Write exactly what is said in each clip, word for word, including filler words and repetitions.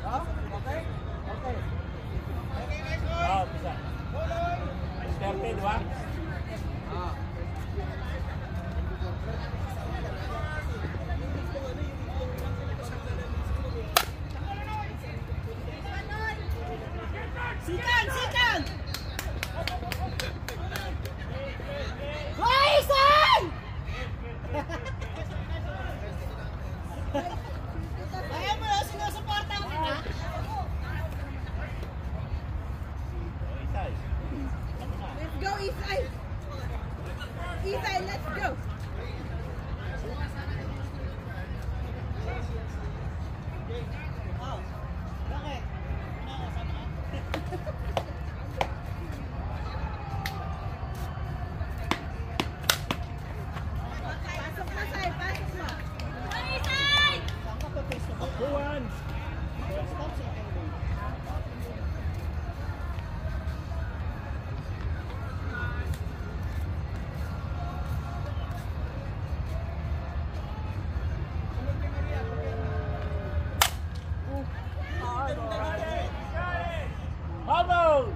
Okay? Okay. Oh, bisa. thirty, di ba? Ah. Sikan, sikan! Hoy, San! Kaya mo na sinusuporta ko nila? Let's go, Isay! Isay, let's go! Oh, bakit? Pasok na, Say, pasok na! Isay! Saan ka pa face na ba? Buwan! Stop sa akin. Bubble!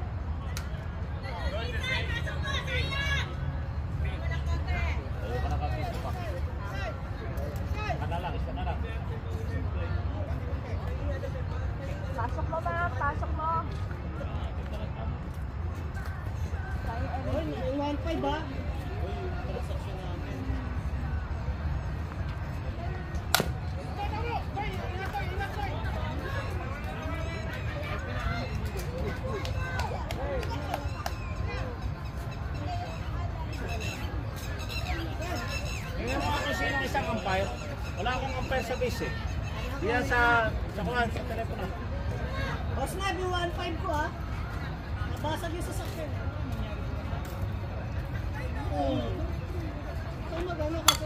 Ayaw ka nakapisa pa. Isa na lang, isa na lang. Pasok mo ba? Pasok mo. one five ba? Transaction namin. Tingnan mo ako sino isang umpire. Wala akong umpire sa base eh. Diyan sa sa kuhan, sa telepono. Boss na, one five ko ah. Nabasag yung sasakyan. Hmm. Ito magano kasi...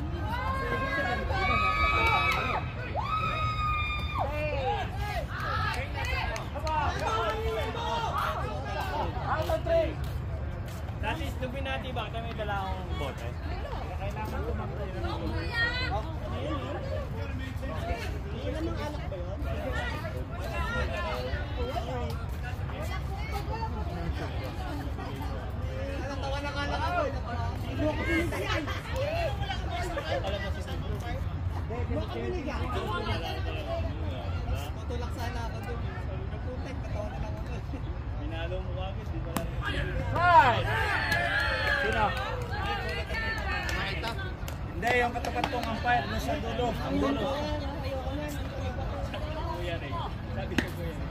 Dati stupid natin ba? Kami dala akong bote. Kailangan tumakbo yun. Hindi namang alak ba yun? Anong tawa ng alak ako? Hindi ako binigyan. Hindi ako binigyan. Matulak sana ako doon. Naputek, katawa na lang ako. Minalo mo agad, di ba lang? Hi! Sino? Hindi, yung katapat tong umpire, ano sa dulo? Ang dulo. Kuya rin. Sabi ko kuya rin.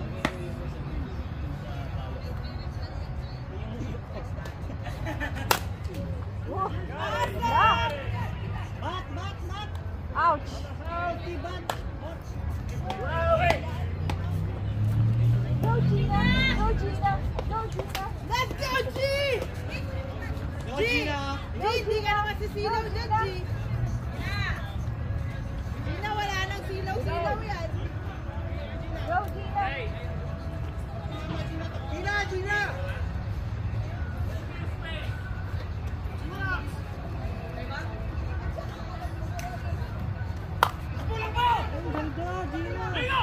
Bat, bat, bat! Ouch! Ouch, bat! Go, Gina! Go, Gina! Go, Gina! Let's go, G! G! G, di ka naman sisilaw dyan, G! Gina, wala nang silaw-silaw yan. Go, Gina! Gina, Gina! Ang ganda, Gina!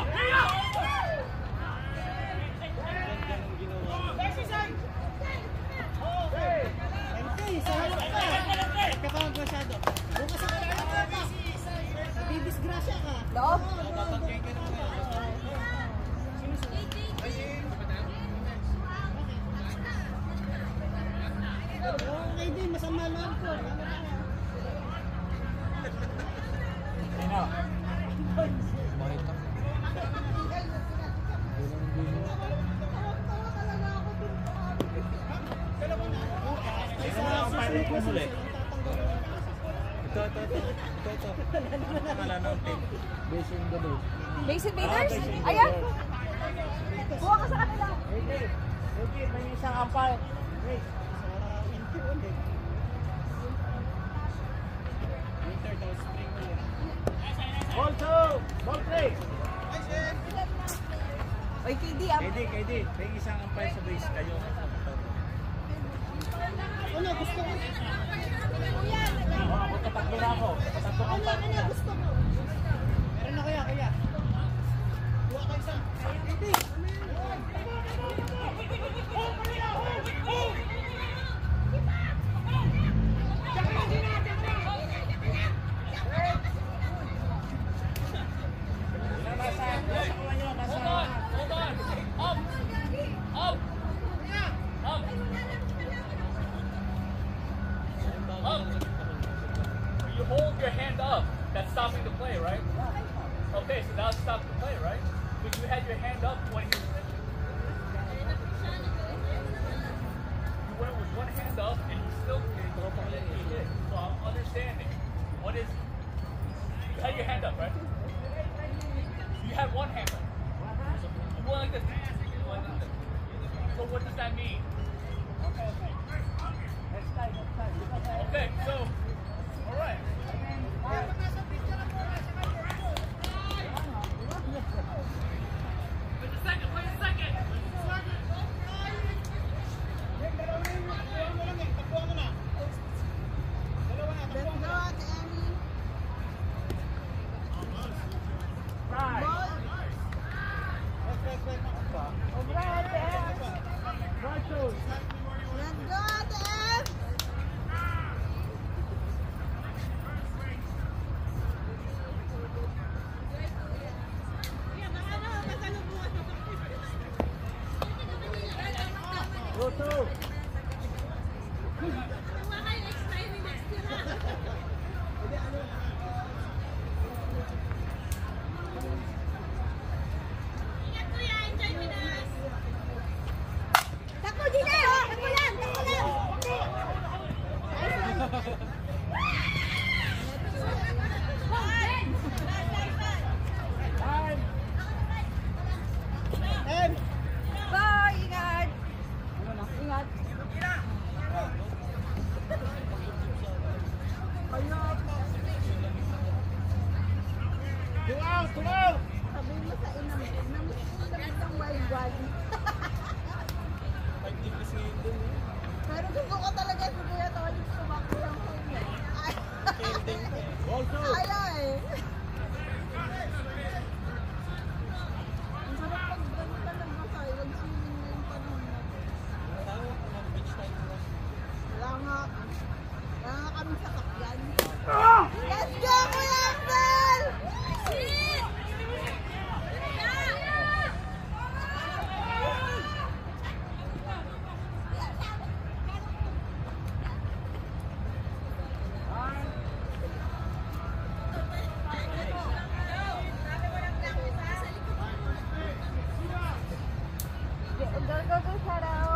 Ente, sa harap ka! Nagkakawag masyado. Bukas ako lang ka! Bibisgrasya ka! Loob? Babagay ka naman. Okay din, masama loob ko. Sino? Sino na ang umpire mo kumuli? Ito, ito, ito. Ito, ito. Nakala ng team. Base in the base. Base invaders? Ayan! Buha ka sa kanila! Hindi. Hindi, may isang umpire. Wait. Winter daw, spring ulit. Ball two! Ball three! Oy, K D ah! K D, K D. May isang umpire sa base. Kayo na sa motor. Ano, gusto ko? Oo, ako tatakbo na ako. Tatakbo ka Ano, pa. ano, gusto ko? Meron na kaya, kaya. Buha ka isa. not stop the play, right? But you had your hand up when you, you went with one hand up and you still did. You did. So I'm understanding. What is? You had your hand up, right? You had one hand up. You went like this. You went like this. So what does that mean? Okay, so, all right. Wait a second, wait a second. Pero gusto ko talaga si Kuya Tony sumakto lang ko niya. Ayaw eh. Ang sarap pag ganun talaga kayo. Nag-swimming na yung panahon natin. Wala nga. Wala nga kami sa kakyan. Let's go, Kuya Angel! Go, go, go, Shadow.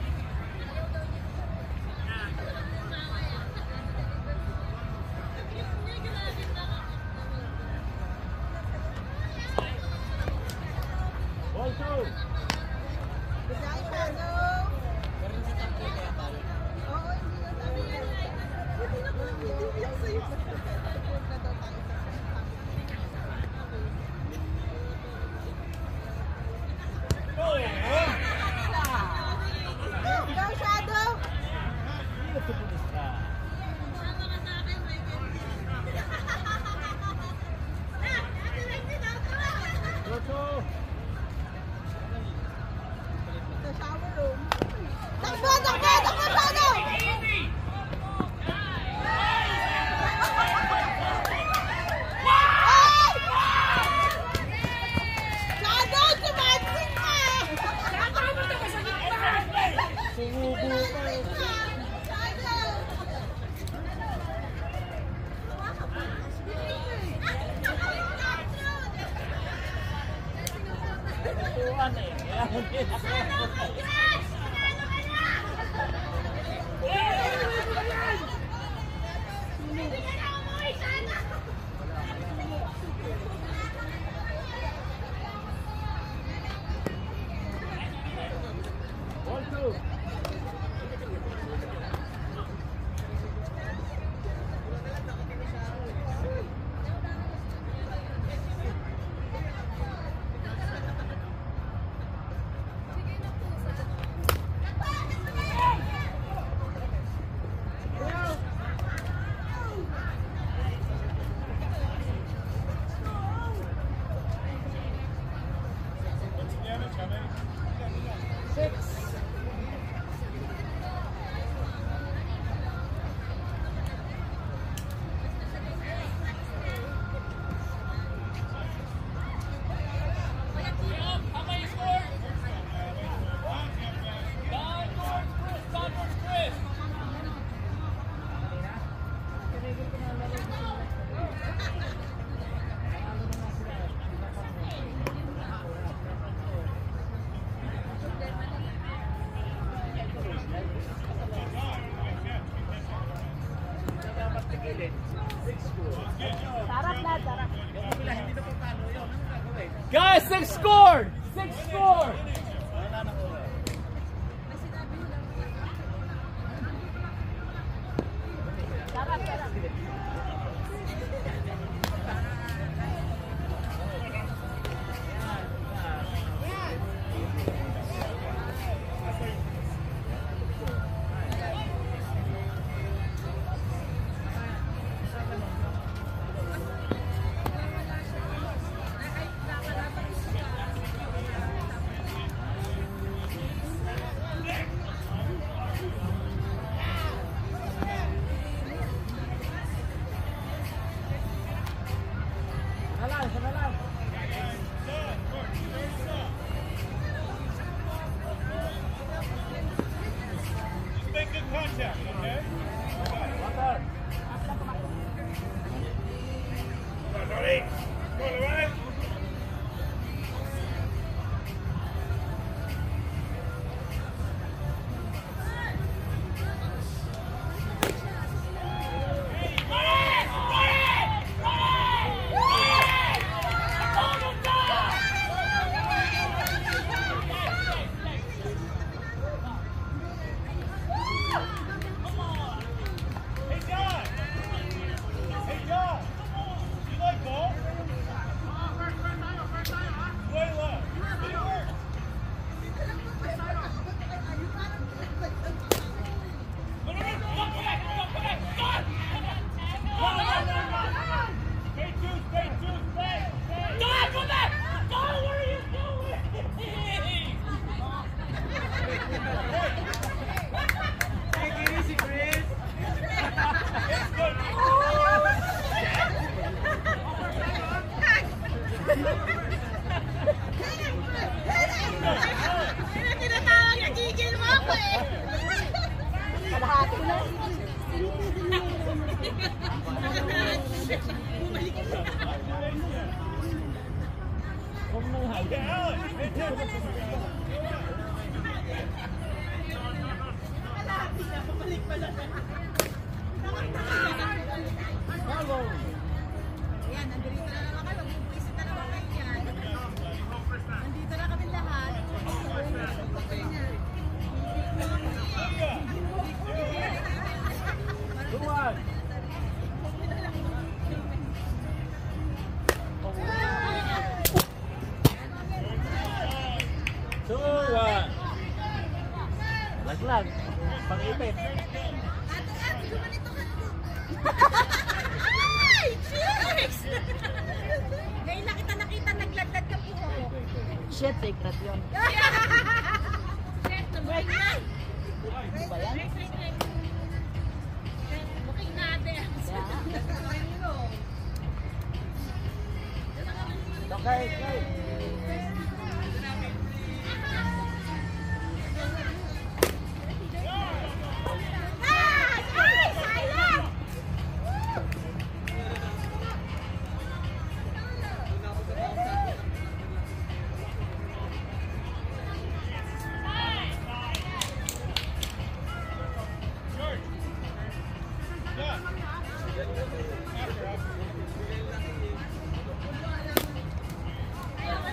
Ball two. Good night, Shadow. Oo, hindi na tayo. Hindi na pala bibigyan sa'yo. Report na daw tayo sa Let's go, Shadow! Sa shower room. Takbo, takbo, takbo, Shadow! Shadow, sumansing ka! Sumubo ka. Tuan eh. Ball two. Guys, six scored! Six scored! Make good contact, okay? Ready? Go to the right. Hey, John! Hey, John! You like ball? Way left. Did it work? No, no, no! Come back! Come back! Stop! No, no, no, no! Stay two, stay two, stay! Stay! John, come back! John, what are you doing? Take it easy, Chris. It's good. Ano tinatawag na gigil mo ako eh? Kalahati na. Yeah, Alex! Hey, Tim! Kalahati na. Pabalik pala na. Ayan, nandito na naman kayo. Mag-iisip na naman kayo yan. Nandito na kami lahat. Two, one. Laglag. Pang-ipit. Ate-ate, gumanito ka. Ay! Cheers! Ngayon lang kita nakita, naglaglag ka po. Shit, secret yun. Shit, wait na! Wait, wait, wait, wait. Booking natin. Okay, okay. yeah.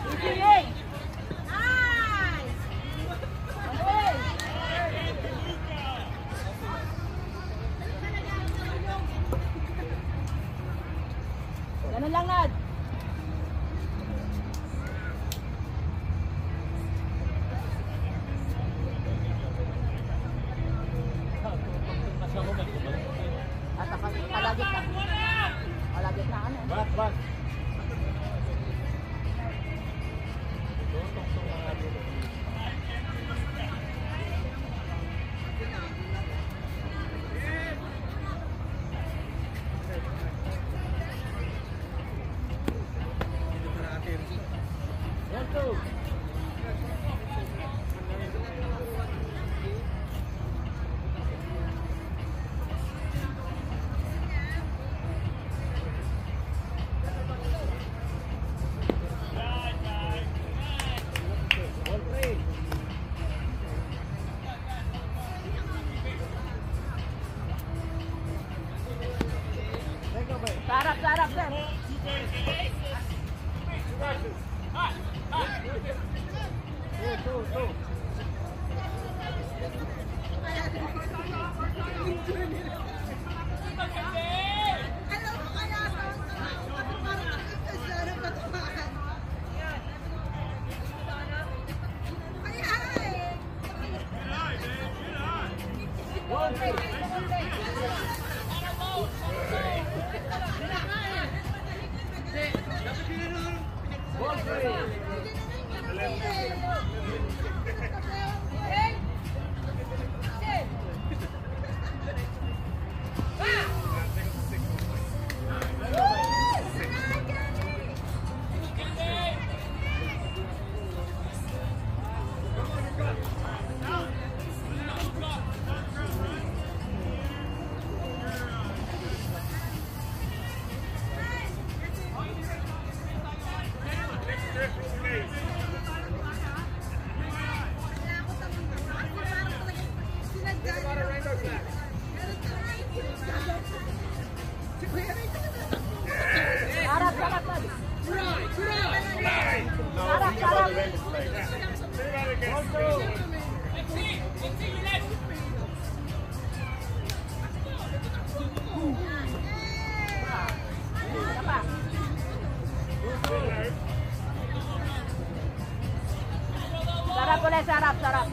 Sarap ulit, sarap, sarap.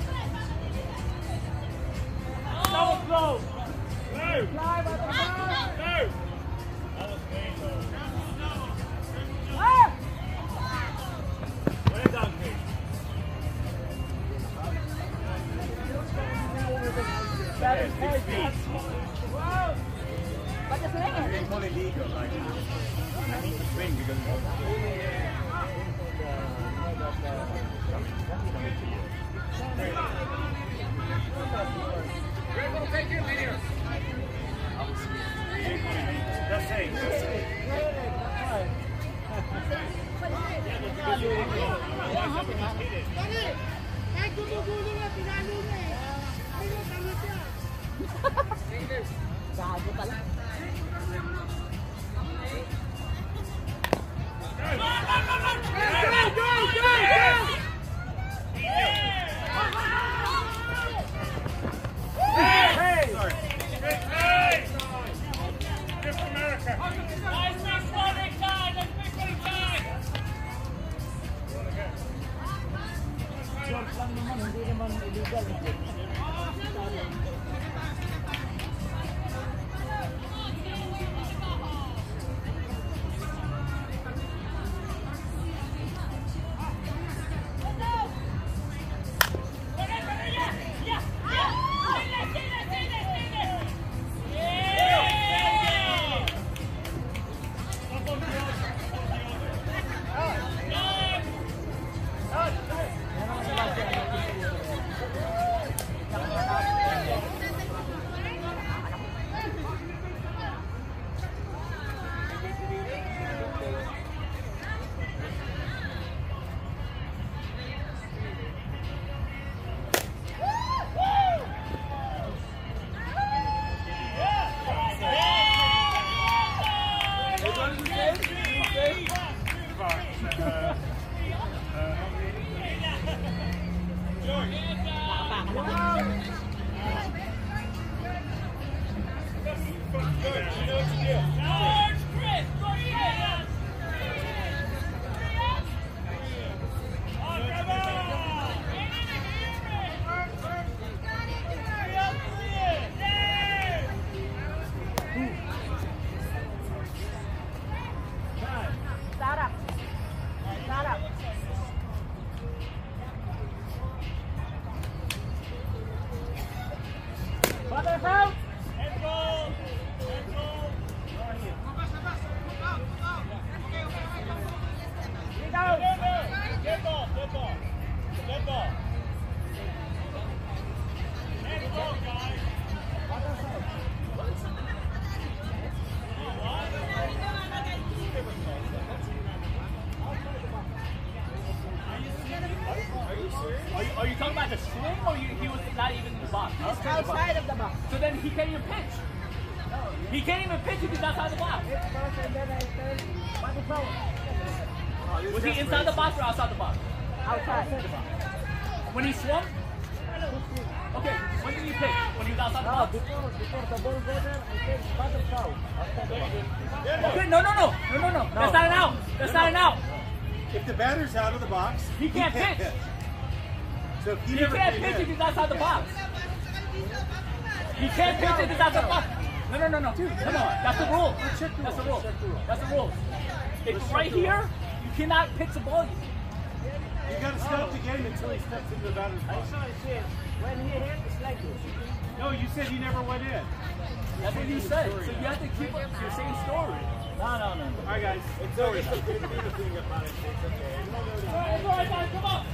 That was close. No. Fly, No. That was clean, though. Ah! Well done, Pete. That is hard. Wow! But the swing is. It's only legal, like, I need to swing because That's safe. That's safe. Kahit gumugulo na, pinalo na eh. Ayun, tama siya. Gago pala. Go, go, go, go! Hey! Sorry. Hey! Just America. Nice big running time. Nice big running time. Short lang naman, hindi naman illegal. Sarap. Sarap. Butter out! Let's go! Let's go! Get ball, get ball. Get ball. Get ball, guys. Are you, are you talking about the swing or you, he was not even in the box? It's outside of the box. So then he can't even pitch. He can't even pitch if he's outside the box. Was he inside the box or outside the box? Outside. When he swung? Okay, when did he pitch? When he was outside the box? Before, before the ball go there, I said butter foul. Outside the box. Okay, no, no, no, no, no, no. That's not an out. That's not an out. if the batter's out of the box, He can't pitch. So if he, He never can't came pitch in, if he's outside the box. You can't pitch it out the box. No, no, no, no. Come on. That's the rule. That's the rule. That's the rule. It's right here. You cannot pitch the ball. You gotta stop the game until he steps into the batter's I box. saw it says, when he hit, it's like this. No, you said he never went in. That's what you said. So you have to keep up your same story. No, no, no. All right, guys. It's over. Alright, alright, alright, come on.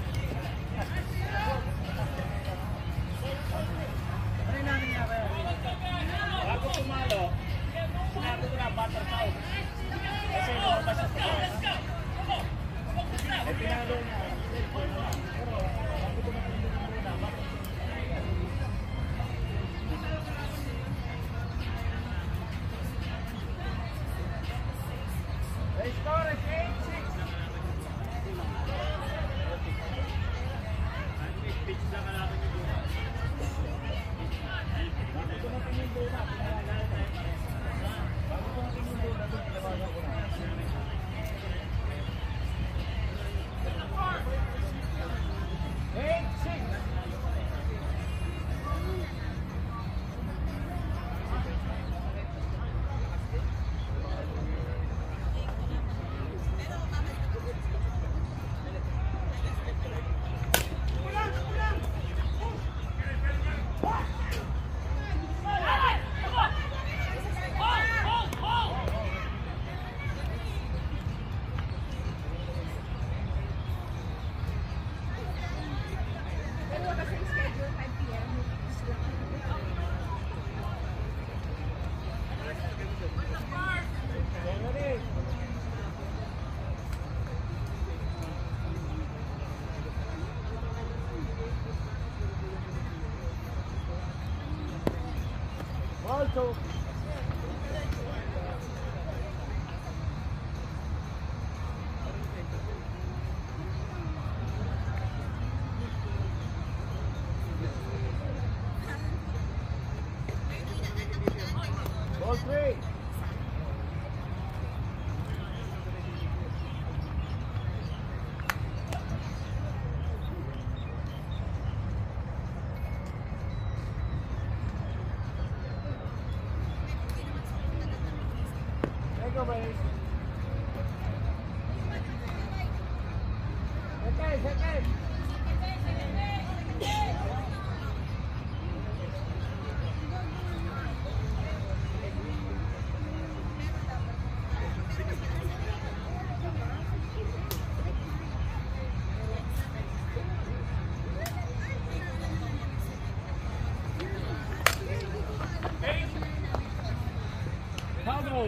Ano yung nangyari? Bago tumalo, sinabi ko na butter count. Kasi lumabas sa pagkakas. Eh, pinalo niya. Pero, bago tumalo muna, butter. The score is eight six. Also, ball three. Take over, Ace. Second, second. Foul.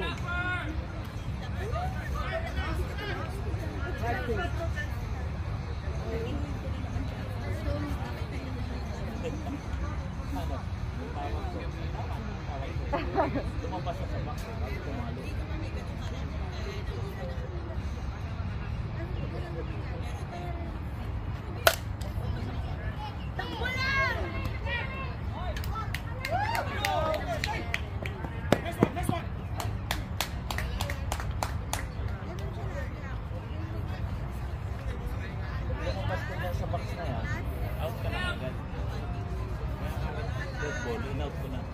Sa box na yan, out ka na agad. Dead ball, in-out ko na.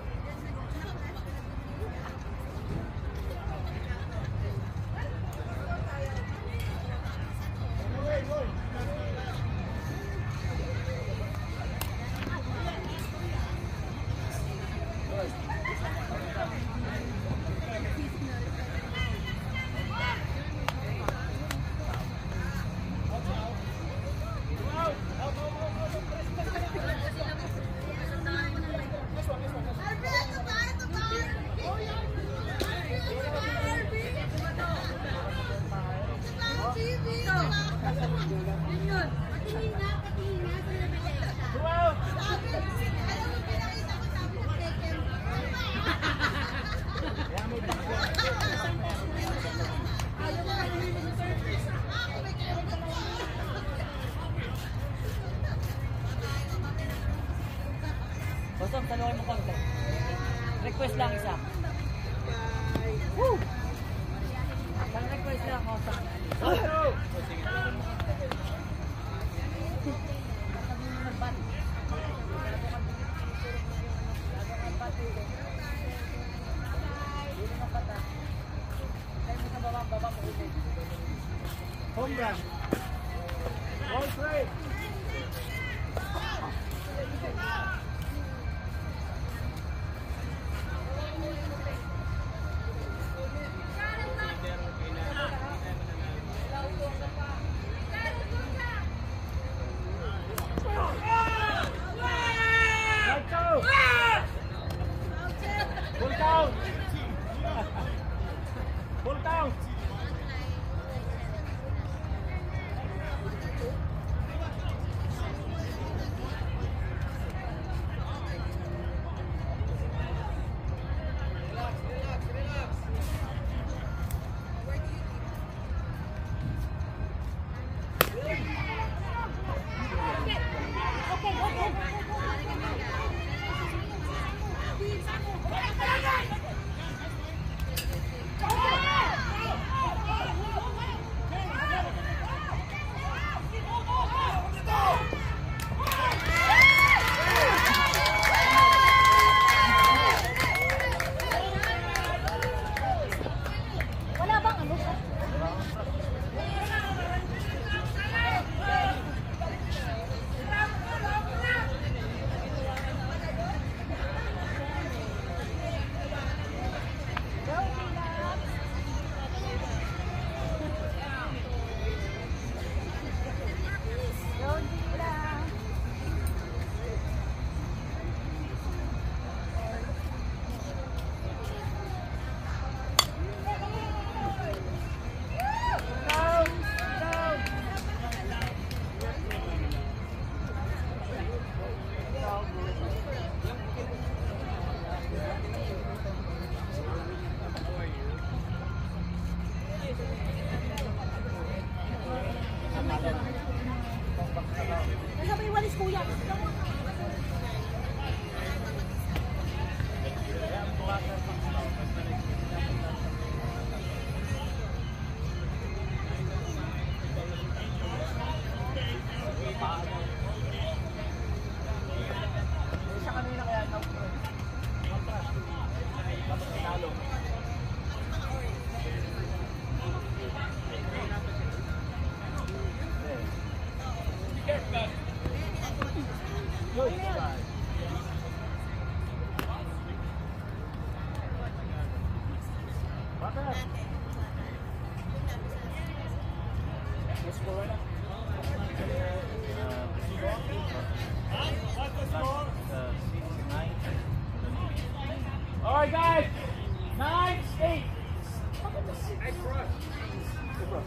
Boston, tanungin mo konti. Request lang isa. Woo! Isang request lang, Boston. Oh! Sige. Ball three. Full count. Full count. Nasabay walis kuya. Siya kanina kaya na tapos pinalo. All right, guys. Nine, eight. Nice rush. Good rush.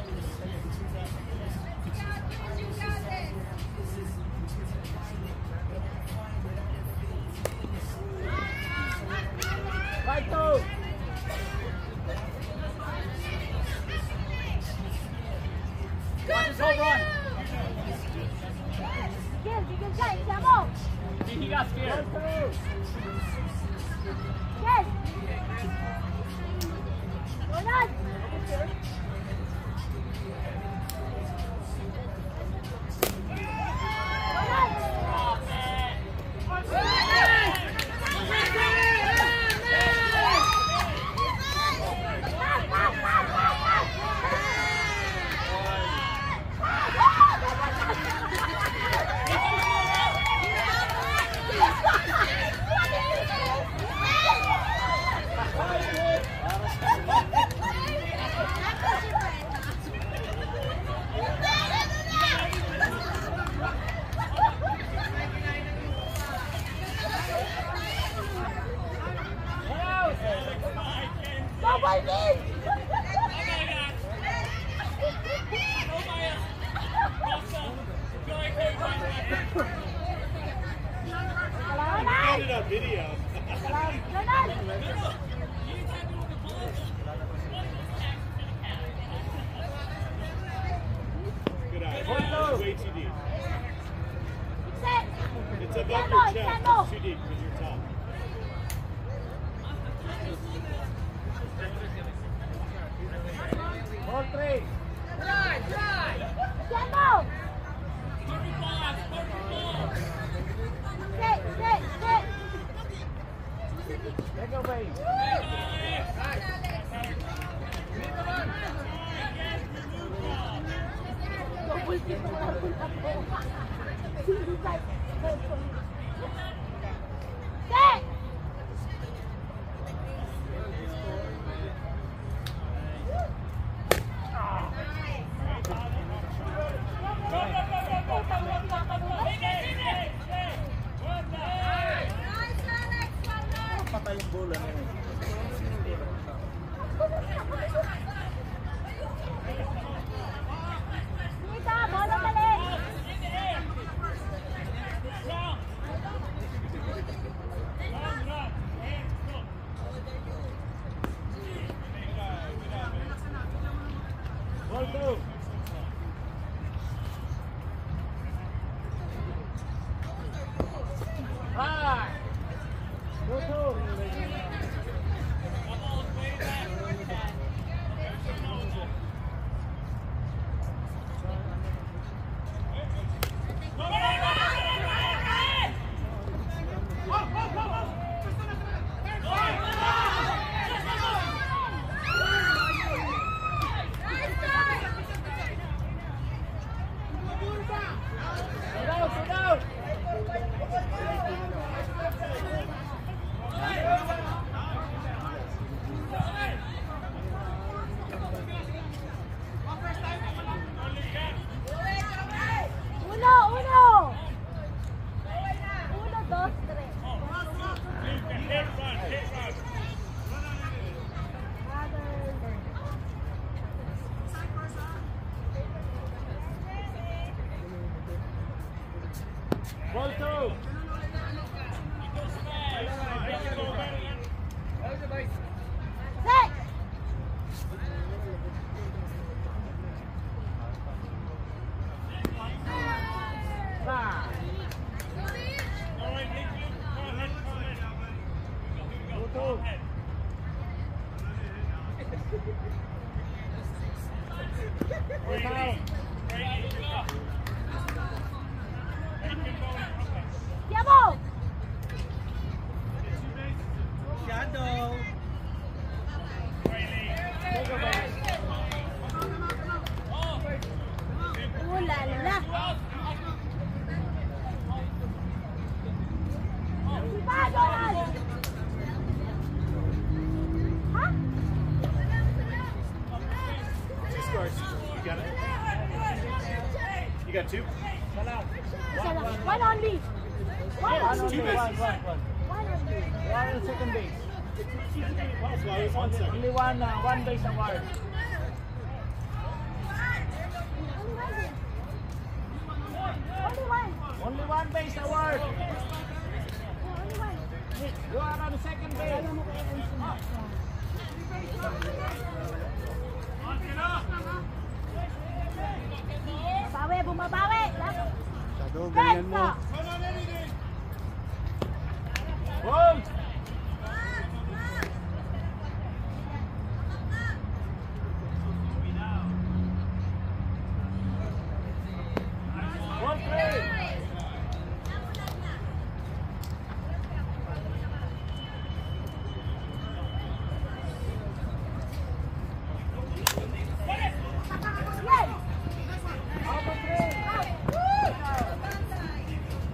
Right toe. Watch his home run. Gil, Gil, guys, siamo. See, he got scared. Yes. Ronald. Go, Vikings! Got it on video. Good eye. It's way too deep. It's above your chest. It's too deep because you're tall. Ball three. Drive, drive. Siamo! Sit, sit, sit! Take away. Go, Isip ko lang ako. Sino ba? Set! Patay yung bola na yun. Nita, bola balik! Ball two. Ah! Go two. Sit down, sit down. Uno, uno! Uno, dos, tres. Ball two. Set! Ah. Go two. Go down. Tiamo! Shadow. Oh la la! Bagal! Ha? Two scores. You got it? You got two? Isa lang. One only. One One only. only, one, one, one. One only. One on second base. Possible. I was one second. Only one, uh, one base award. Only one. Only one base award. Oh, only one. You are on second base. Alam mo kaya ang sunod. Bawi, bumabawi. Shadow, ganyan mo. Ball. Ball three. Yes! Out of three. Out! Woo!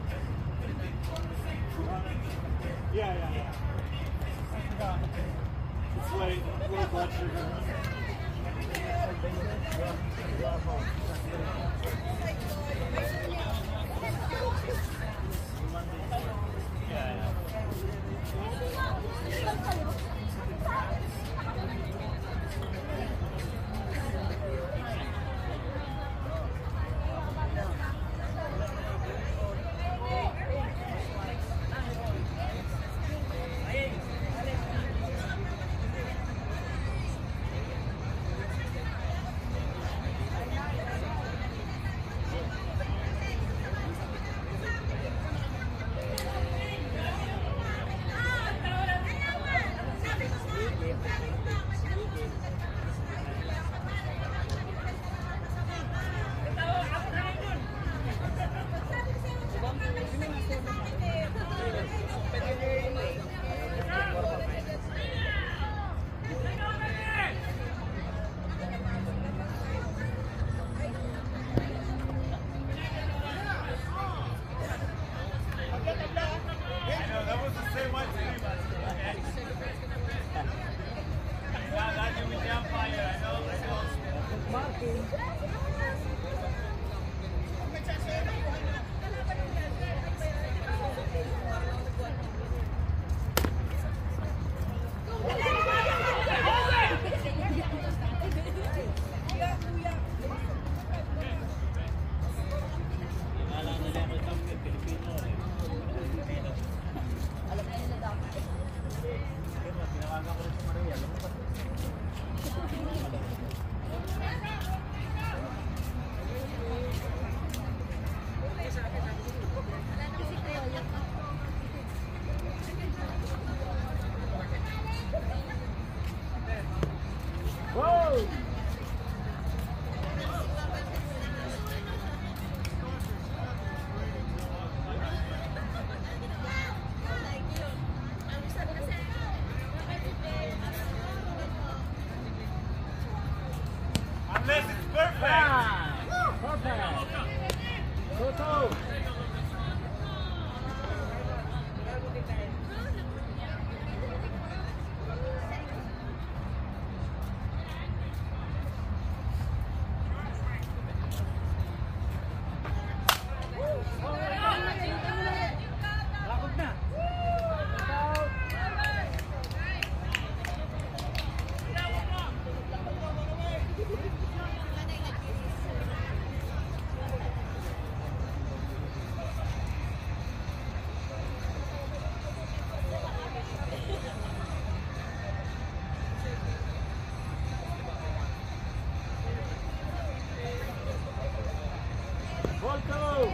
Ball two.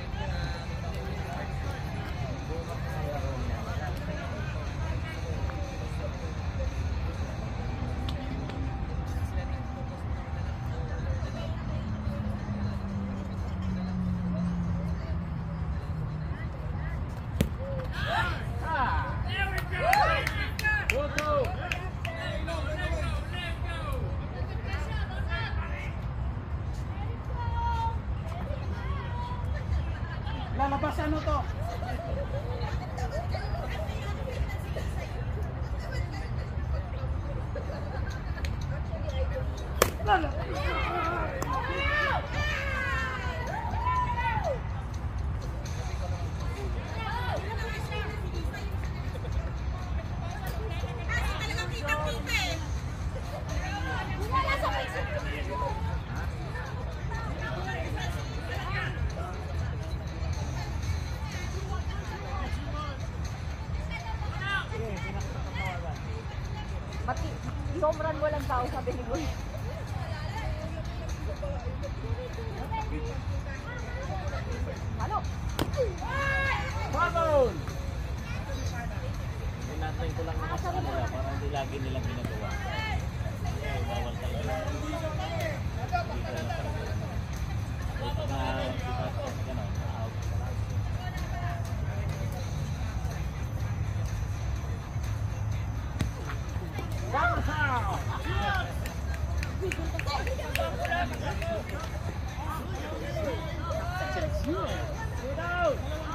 Lalabas ano to? Mati, sobrang walang tao sa Pilipinas. Ano? Foul! Pinatay ko lang naman sa kanila para hindi lagi nilang ginagawa. Eh, bawal talaga. Hindi ka lang talaga. Eh, pag na-sipat ka sa gano'n, out ka lang. One foul! Get out!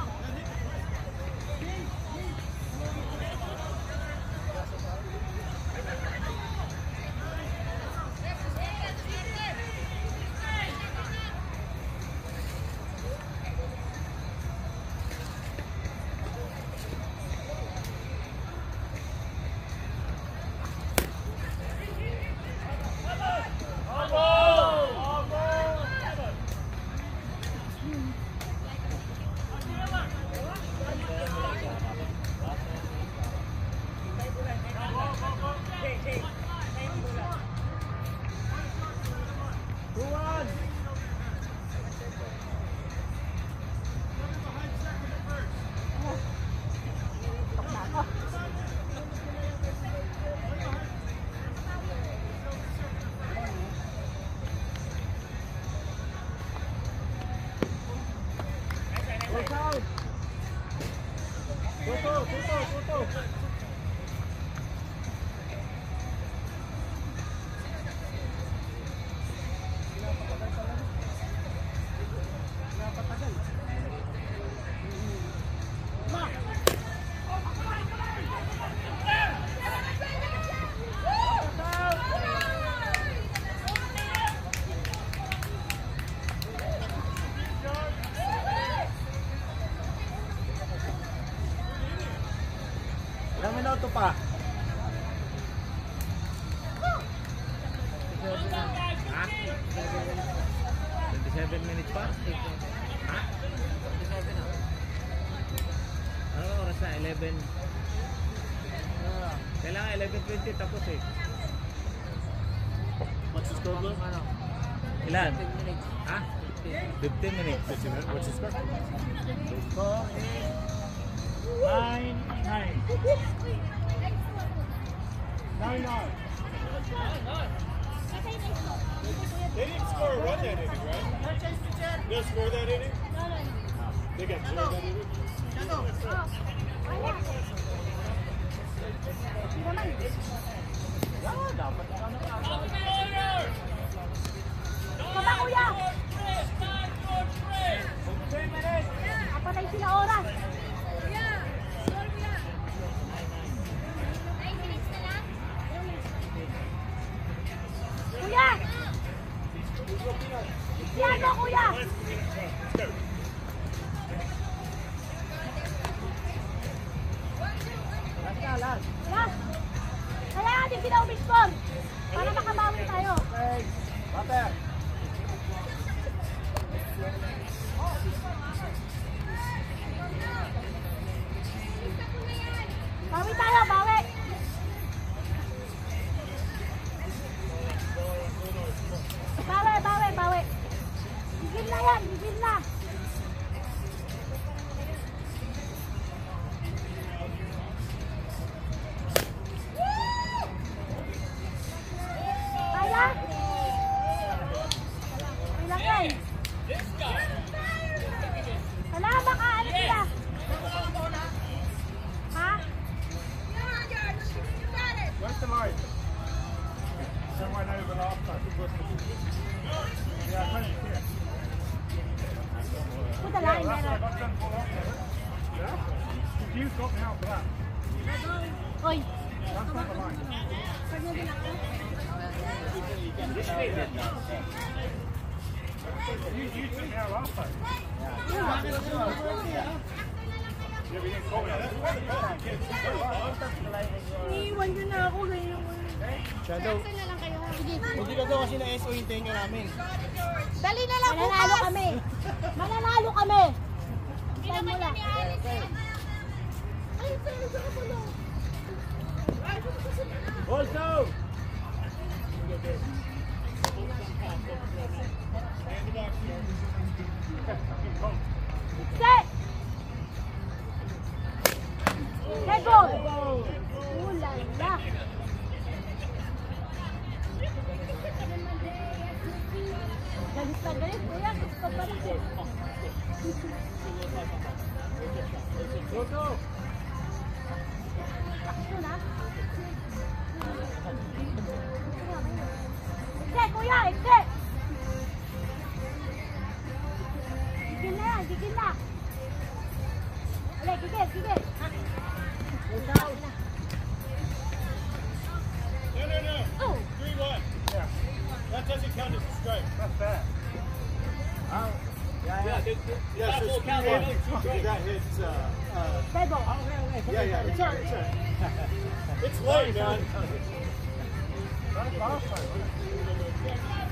Look out! Tuto, tuto, tuto! Ilang minuto pa? Ha? twenty-seven minutes pa? Ha? twenty-seven na. Ano oras na? eleven. Kailangan eleven twenty tapos eh. What's the score, Blue? Ilan? Ha? fifteen minutes. fifteen minutes. What's the score? The score is nine nine. nine nine. They didn't score a run that inning, right? They didn't score that inning? They got zero that inning? Baba, kuya! Kapatay sila oras. Kuya! Yan mo, kuya! Last na, last. Last! Kaya natin sila umispon para makabawi tayo. Okay. Water. na yan, gigil na. Kaya? Ilang yan? This guy. Wala, baka ano sila? Ha? Where's the line? Somewhere over last time. Yeah, I couldn't see it. Put the line, That's what I meron. got done for that. Yeah? Because you got me out for that. Oy. That's not the line. You, you took me out last time. Yeah, we didn't call it. Iniiwan nyo na ako, ganyan ko. Shadow. Sige. Hindi ka daw kasi na-S O yung tenga namin. Dali na lang bukas. Mananalo kami. Mananalo kami. Saan mo lang? Ay, pero sa kapalo. Also! Set! Set goal! Ulala! Galit na galit, kuya. Gusto pa lang. Toto! Action, ha? Set, kuya! Set! Gigil na yan, gigil na! Alay, gigil, gigil! No, no, no. Oh! three one. Yeah. That doesn't count as a strike. That's fair. Oh, yeah, yeah. Yeah, so full count, speed no, hit, two strikes. that hits, uh, uh, Dead ball. yeah, yeah, it's alright, it's alright. It's late, man. That's last time, wasn't it?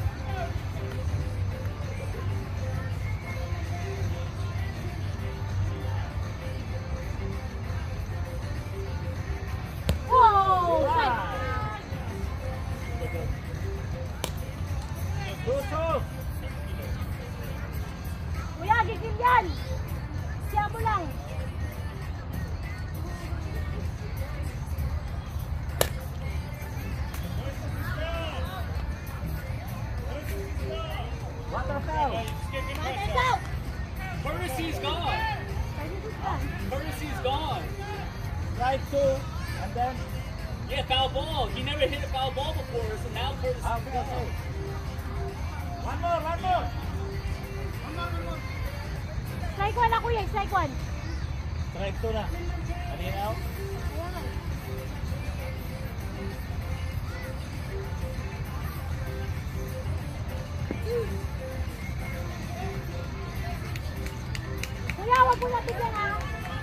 Whoa! Set! Toto! Kuya, gigil yan! Siya mo lang. Water foul! Nice out! Courtesy's gone. Courtesy's gone. Strike two, and then Yeah, foul ball. He never hit a foul ball before, so now Courtesy's out gone. two. One more, one more! Strike one na kuya, strike one. Strike two na. Kanina out? Ayan. Kuya, wag mo natin yan ha.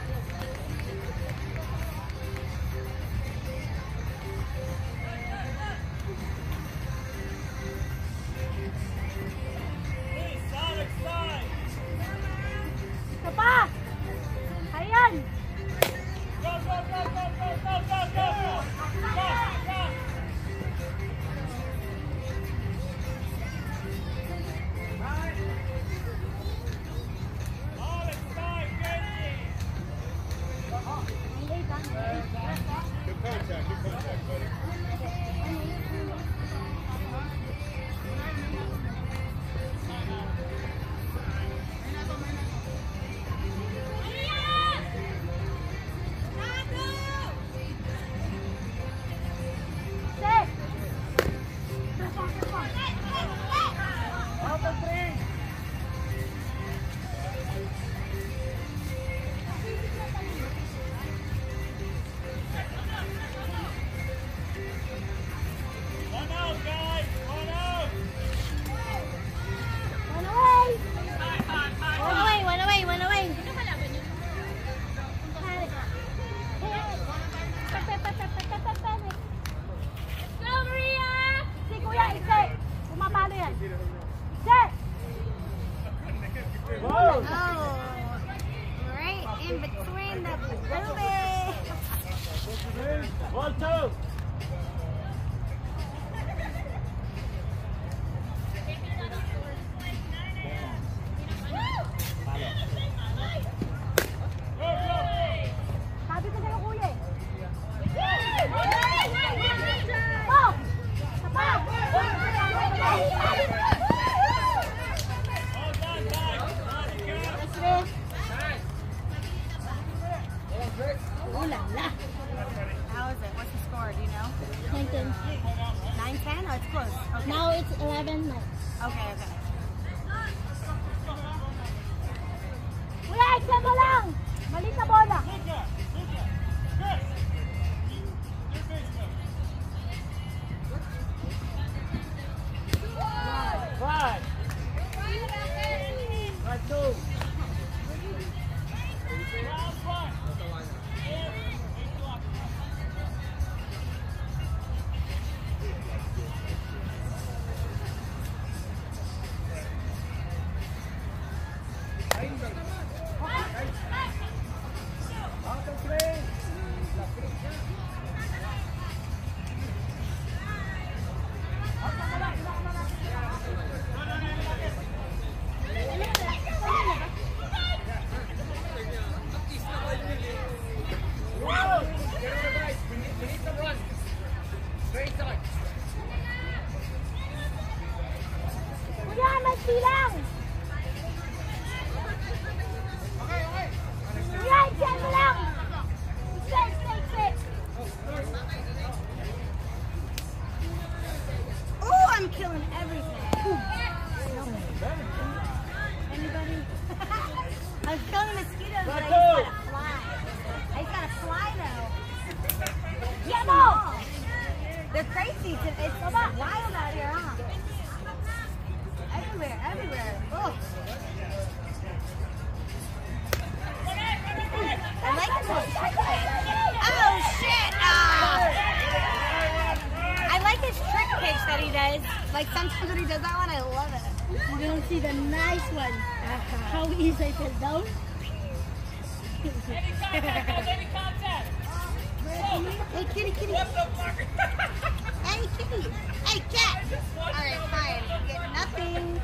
Isa pa. Ayan. Go, go, go, go, go, go, go, go! Go, go! Late ha. Good contact, good contact, buddy. Set. Out of three! One out, guys, one out. One away. One away, one away, one away. Go, Maria! Si Kuya, ise. Pumapalo yan. Ise! Wow! Oh, right in between the boobies. Ball two! but I just gotta fly. I just gotta fly though. Yeah, no! They're crazy. It's so wild out here, huh? Everywhere, everywhere. Oh. I like this one. Oh shit! Ah. I like his trick pitch that he does. Like sometimes when he does that one, I love it. You don't see the nice one. How easy it is down. Any contact, any contact. Hey, kitty, kitty. Hey, kitty. Hey, cat. All right, fine. You get nothing.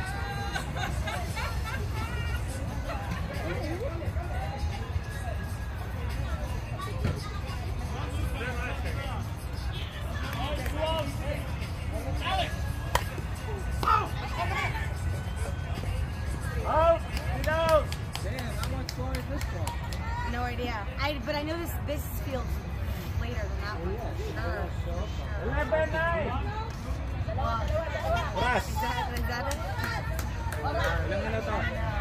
Alex. Oh, he knows. No idea. I but I know this this feels later than that one. Sure. Sure. eleven nine. Ras. Is that is that it? Ilang minuto?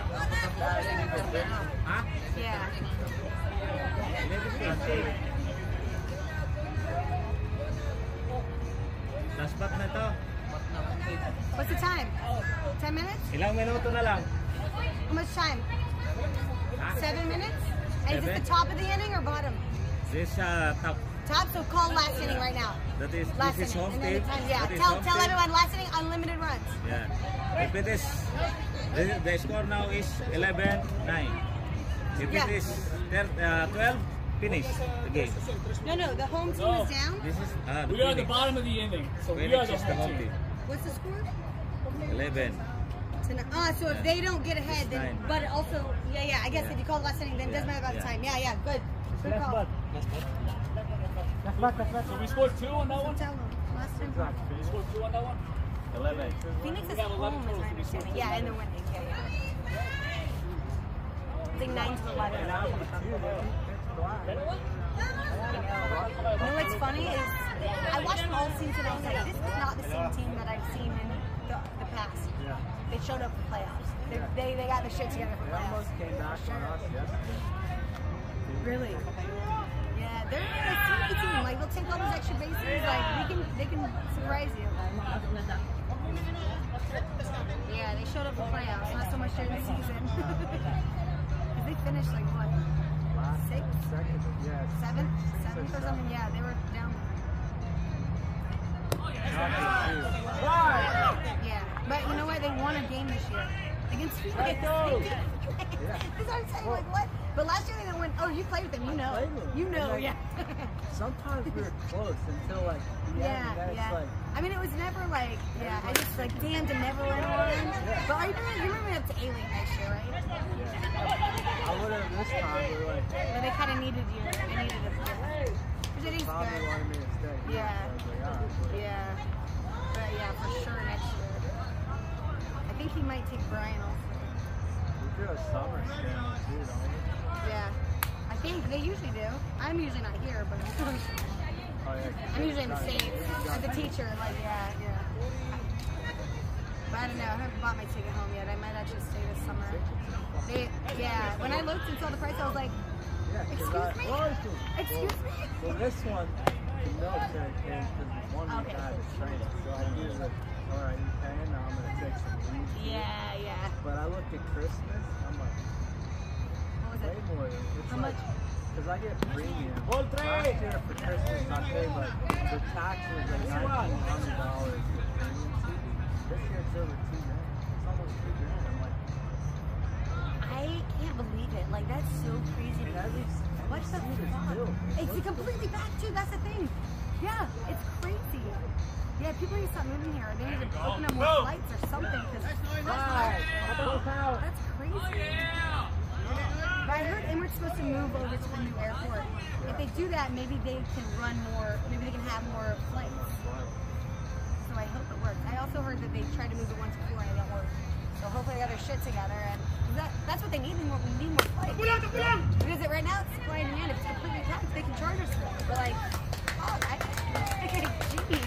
Ha? Yeah. eleven fifteen. Last back na to. What's the time? Ten minutes? Ilang minuto na lang? How much time? Seven minutes? And is this Seven. the top of the inning or bottom? This uh, top. Top, so call last inning right now. That is, Last this is inning. home And then team. the time, yeah. That is Tell home tell team. everyone last inning, unlimited runs. Yeah. If it is, the, the score now is eleven nine. If Yeah. it is uh, twelve, finish the game. No, no, the home team No. is down. This is uh, the We are at the Phoenix. bottom of the inning, so we are Phoenix the is the home home team. team. What's the score? eleven. Ah, so if Yeah. they don't get ahead, It's then, nine. but also, yeah, yeah, I guess Yeah. if you call last inning, then it doesn't Yeah, matter about the yeah. time. Yeah, yeah, good. Good call. So we scored two on that one? Tell them. Last time. We scored two on that one? eleven. Phoenix is We have eleven home, is my totals. understanding. Yeah, and they're winning. Yeah, yeah. I think nine to eleven. You know what's funny is I watched them all season and I was like, this is not the same team that I've seen in the, the past. They showed up for playoffs. They, they, they got their shit together for playoffs. Came back on us yesterday. Really? Yeah, they're a sneaky team. Like they'll take all those extra bases. Like they can they can surprise you. Yeah, they showed up for playoffs, not so much during the season. Because they finished like what? Six? Seven? Seventh or something? Yeah, they were down. Yeah, but you know what? They won a game this year against Phoenix. That's what I'm saying. Like what? But last year they didn't win. Oh, you played with them. You know. You know. Yeah. Sometimes we were close until like the Yeah, end. And yeah. it's like, I mean, it was never like, yeah, I just like, damn, to never win one. But are you remember, you remember up to A-League next year, right? I would have this time. We were like, But they kind of needed you. They needed a player. Which I think is probably good. wanted me to stay. Yeah. So I was like, all right. Yeah. But yeah, for sure next year. I think he might take Brian also. We do a summer scam too, don't we? Yeah. I think they usually do. I'm usually not here, but Oh, yeah. I'm usually in the States as a teacher. Like, yeah, yeah. But I don't know. I haven't bought my ticket home yet. I might actually stay this summer. They, yeah. When I looked and saw the price, I was like, Yeah, 'cause excuse I- me? well, Excuse me? Well, this one, the military came because one Okay. week I had to train. So I knew that, all right, you paying? Now I'm going to take some leave. Yeah, yeah. But I looked at Christmas, I'm like, What was way it? more. It's How like, much? because I get premium. Ball Last three. year for Christmas, I paid like, the tax was like nineteen hundred dollars for premium T V. This year it's over two grand. It's almost two grand. I'm like, I can't believe it. Like, that's so crazy. and every, What the every seat is fuck? filled. It's completely back too. That's the thing. Yeah, it's crazy. Yeah, people need to stop moving here. They need to open up more flights or something. Cause Right. that's crazy. But I heard Emirates supposed to move over to the new airport. If they do that, maybe they can run more. Maybe they can have more flights. So I hope it works. I also heard that they tried to move it once before and it didn't work. So hopefully they got their shit together. And that, that's what they need. More, we need more flights. Because it, right now it's supply and demand. If it's completely packed, they can charge us for it. But like, oh, I, jeez.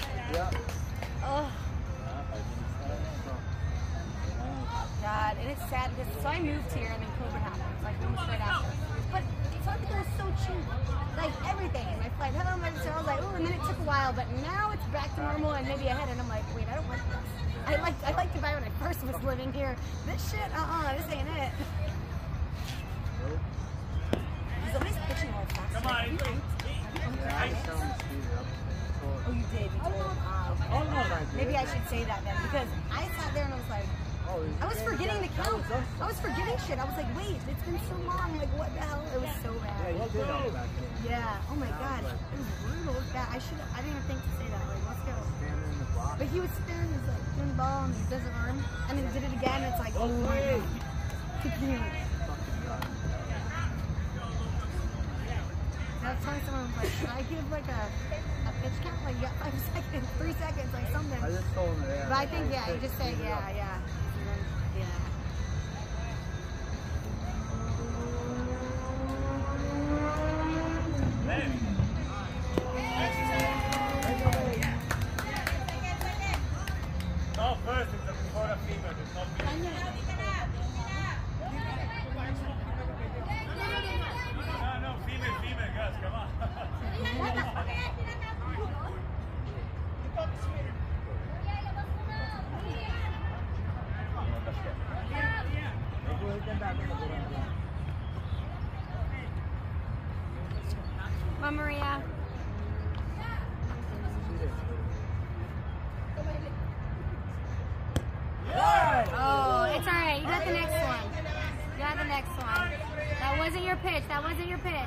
Yeah. Oh, God, it is so sad because so I moved here and then COVID happened, like almost right after. But everything was so cheap, like everything. My flight home, and so I was like, oh, and then it took a while, but now it's back to normal and maybe ahead. And I'm like, wait, I don't like this. I like I like to buy when I first was living here. This shit, uh-uh, this ain't it. He's always pitching a little faster. Come on, Yeah, I was telling the speed up. Oh, you did. You told him. Ah, okay. Oh, no, I did. Maybe I should say that then, because I sat there and I was like, Oh, is I was it? forgetting the That count. was us. I was forgetting shit. I was like, wait, it's been so long. Like, what the hell? It was so Yeah, bad. you did all back in. Yeah. Oh my god. It was brutal. Yeah, I should. I didn't even think to say that. Like, let's go. Standing in the block. But he was staring. He's like doing the ball and he does an arm, and then he did it again. And it's like, oh my god. Continue. I was telling someone, I was like, should I give like a, a pitch count? Like, yeah, five seconds, three seconds, like something. I just told him that. But I think, yeah, you just say, yeah, yeah. And then, yeah. No, first it's a before a female. It's not female. No, no, female, female, guys, come on. Come on, Maria. Oh, it's all right. You got the next one. You got the next one. That wasn't your pitch. That wasn't your pitch.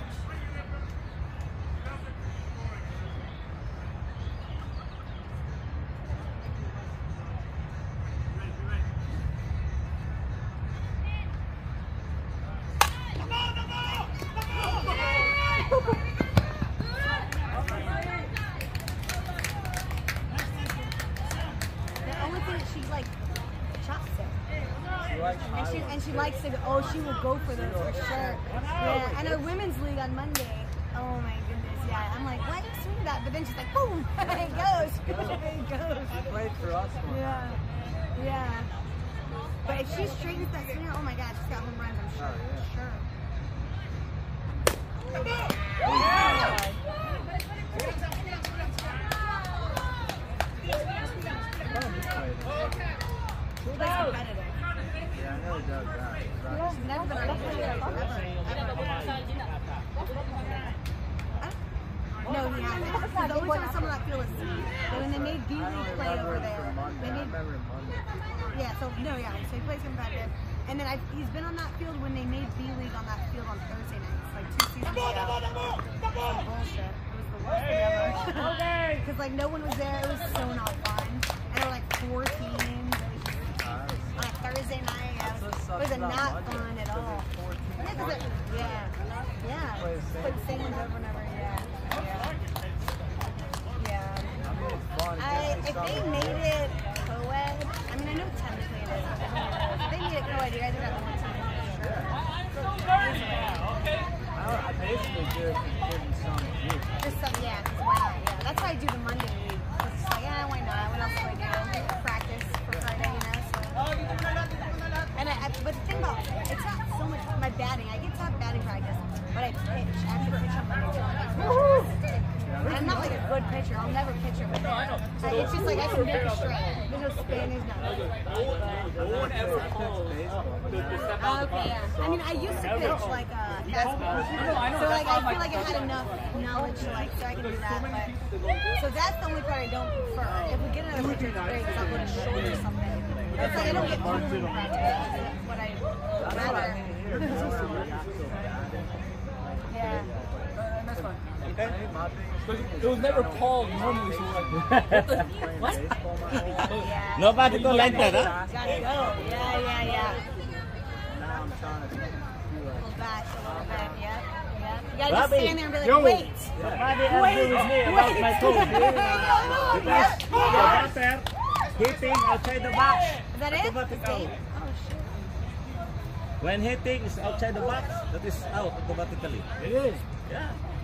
The only thing that she like chops it. She likes And she, and she likes to go, oh, she will go for those for sure. Yeah, and her women's league on Monday. Oh my goodness, yeah. I'm like, why do you swing that? But then she's like, boom, it goes. It goes. She played for us one Yeah, yeah. But if she straightens that swing, oh my god, she's got home runs, I'm sure. Oh, yeah. Sure. She plays competitive. Yeah, I know he does that. Right. She's never been on a field, ever, ever. No, he hasn't. Because the only time I saw him on that field was when they made B I don't League play remember over him there. from Monday. They I made, remember him Monday. yeah, so no, yeah, so he plays competitive. And then I, he's been on that field when they made B League on that field on Thursday nights, like two seasons ago. Some bullshit. It was the worst thing ever. Because like no one was there. It was so not fun. And there were like four teams. It was just, on a Thursday night. Yeah, it was, it was not fun at all. Yeah, 'cause it, yeah, yeah. Play the same. Play the same ones over and over. Yeah, yeah. Yeah. I mean, it's fun. It I, gets me if they something. made it co-ed, I mean, I know technically it is. But if they made it co-ed, you guys would have more time. For sure. I, I basically do it to give me something to do. Just some, yeah, 'cause why not? Yeah, that's why I do the Monday league. 'Cause it's like, yeah, why not? What else do I do? Practice for Friday, you know. So. And I, I, but the thing about it's not so much my batting. I get to have batting practice, but I pitch. I have to pitch on Monday. And I'm not like a good pitcher. I'll never pitch over there. Like, it's just like I can make it straight. There's no spin. There's nothing. No one ever called the, the step out of the Okay, box. yeah. I mean, I used to pitch like uh, fastball. So like I feel like I had enough knowledge, like so I can do that. But so that's the only part I don't prefer. If we get another pitcher, it's great because I'll go to short or something. It's like I don't get too in practice. What I rather. Yeah. That's fine. I think my biggest But thing is it was never I don't called normally, so like, what the? playing baseball my whole life. Yeah. Nobody go like that, huh? Gotta go. Yeah, yeah, yeah. Now I'm trying to do like Pull back a little bit. Yeah, yeah. You gotta just Robbie, stand there and be like, yo. wait. Nobody ever do with me about my toe. Yep. The batter hitting outside the box. Is that it? Automatically. Oh shit. When hitting is outside the box, that is out automatically. it is. Yeah.